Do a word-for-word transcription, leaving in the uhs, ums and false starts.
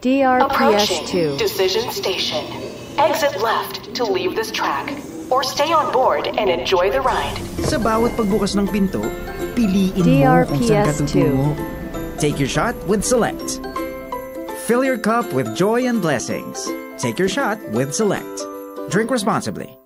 D R P S two. Approaching Decision Station. Exit left to leave this track. Or stay on board and enjoy the ride. Sa bawat pagbukas ng pinto, piliin mo kung saan ka tutungo. Take your shot with Select. Fill your cup with joy and blessings. Take your shot with Select. Drink responsibly.